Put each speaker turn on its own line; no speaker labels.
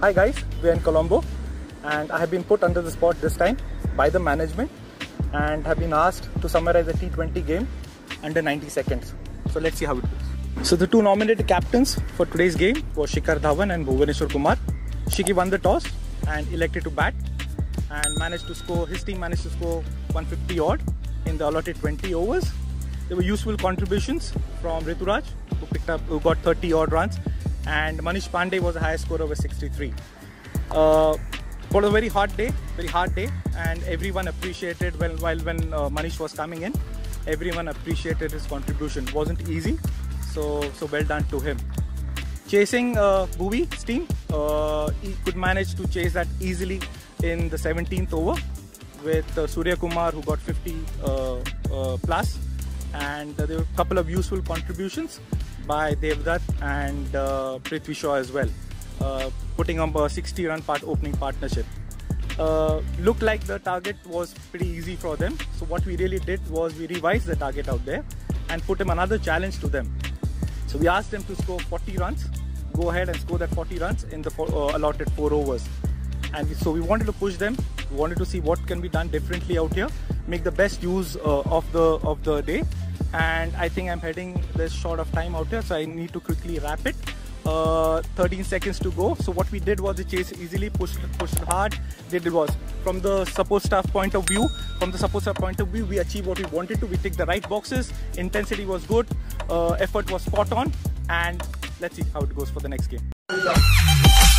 Hi guys, we are in Colombo and I have been put under the spot this time by the management and have been asked to summarize a T20 game under 90 seconds. So let's see how it goes. So the two nominated captains for today's game were Shikhar Dhawan and Bhuvaneshwar Kumar. Shiki won the toss and elected to bat and his team managed to score 150 odd in the allotted 20 overs. There were useful contributions from Rituraj who got 30 odd runs, and Manish Pandey was the highest scorer with 63. For a very hard day, and everyone appreciated when Manish was coming in. Everyone appreciated his contribution. It wasn't easy, so well done to him. Chasing Bhuvi's team, he could manage to chase that easily in the 17th over with Surya Kumar, who got 50 plus, and there were a couple of useful contributions by Devdutt and Prithvi Shaw as well, putting up a 60-run opening partnership. Looked like the target was pretty easy for them, so what we really did was we revised the target out there and put him another challenge to them. So we asked them to score 40 runs, go ahead and score that 40 runs in the allotted 4 overs. And so we wanted to push them, we wanted to see what can be done differently out here, make the best use of the day. And I think I'm heading this short of time out here, so I need to quickly wrap it. 13 seconds to go. So what we did was we chased easily, pushed it hard. Did it was from the support staff point of view. We achieved what we wanted to. We ticked the right boxes. Intensity was good. Effort was spot on. And let's see how it goes for the next game.